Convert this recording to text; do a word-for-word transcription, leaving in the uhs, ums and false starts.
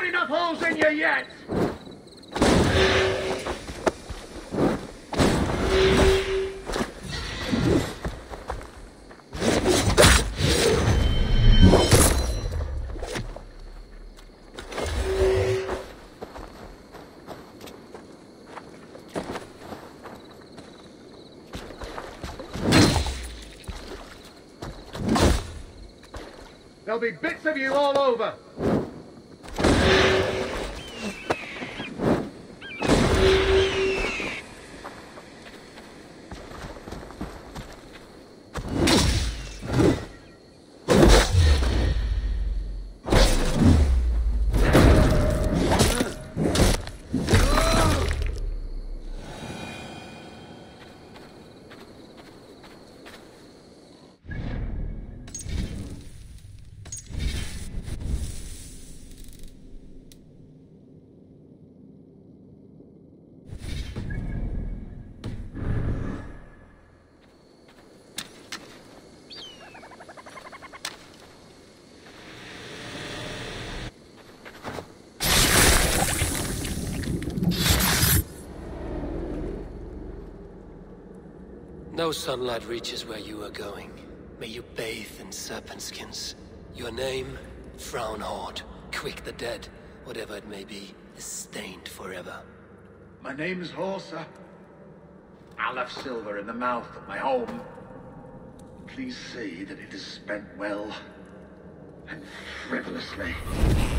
got enough holes in you yet? There'll be bits of you all over. No sunlight reaches where you are going. May you bathe in serpent skins. Your name, Frown Horde, Quick the Dead, whatever it may be, is stained forever. My name is Horsa. I'll have silver in the mouth of my home. Please see that it is spent well and frivolously.